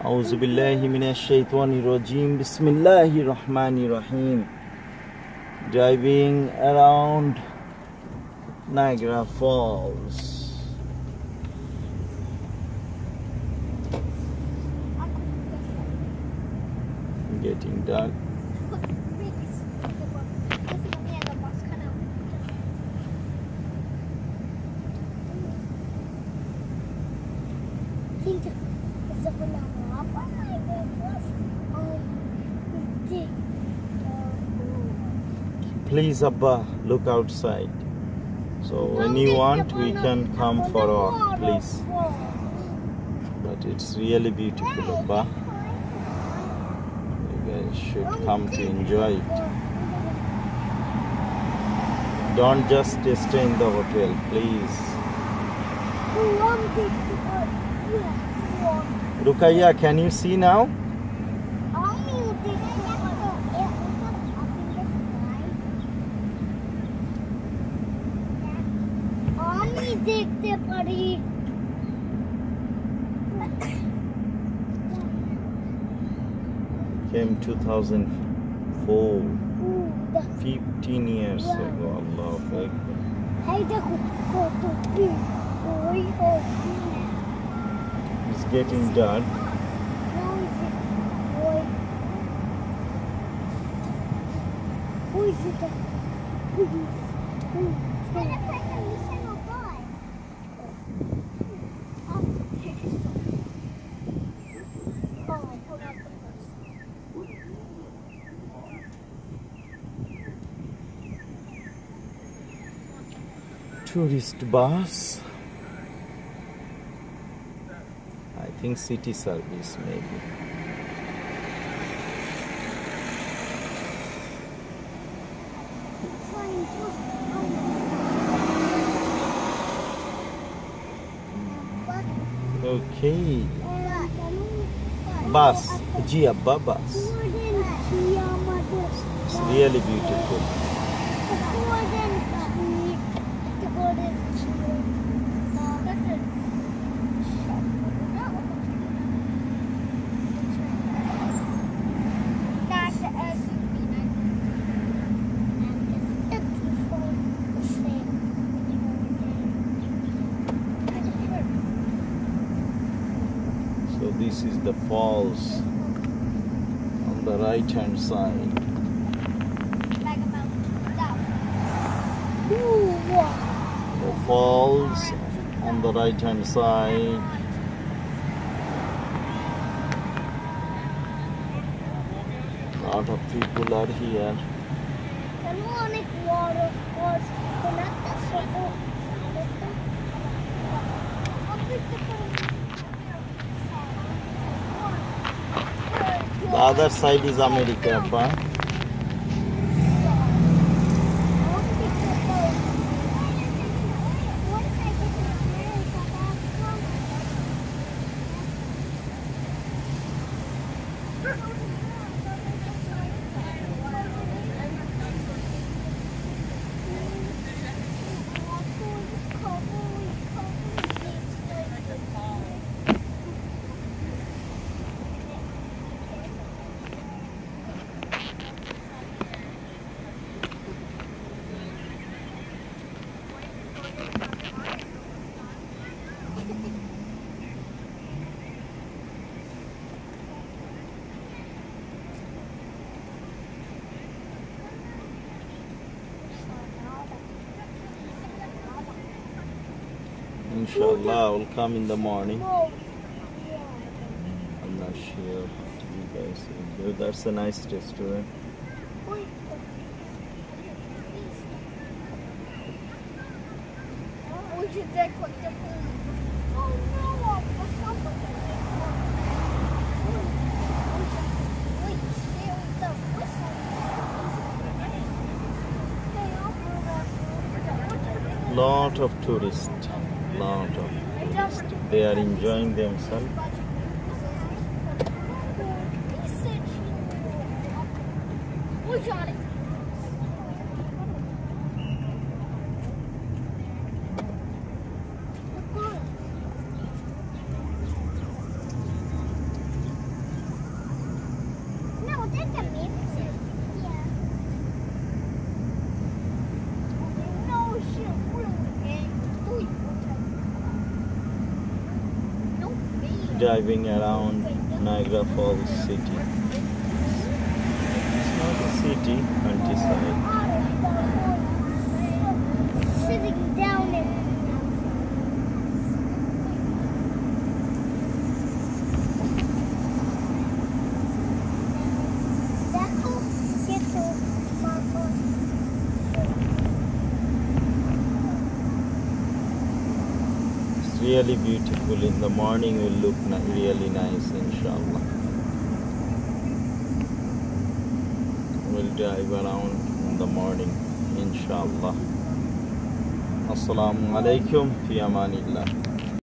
Auzu billahi minash shaitanir rajim. Bismillahir rahmanir rahim. Driving around Niagara Falls. Getting dark. Please Abba, look outside. So when you want we can come for a walk, please. But it's really beautiful, Abba. You guys should come to enjoy it. Don't just stay in the hotel, please. Rukaiya, can you see now? Came 2004, 15 years ago. Allah It's getting dark. Tourist bus. I think city service maybe. Okay. Bus. Ji Abba bus. It's really beautiful. So this is the falls on the right hand side. The falls on the right hand side. A lot of people are here. The other side is America, Abba. Inshallah, I will come in the morning. I'm not sure you guys will do. That's a nice restaurant. Lot of tourists. They are enjoying themselves. driving around Niagara Falls city. It's not a city, countryside. Sitting down in It's really beautiful. In the morning will look really nice, inshallah. We'll drive around in the morning, inshallah. Assalamu alaikum, fi amanillah.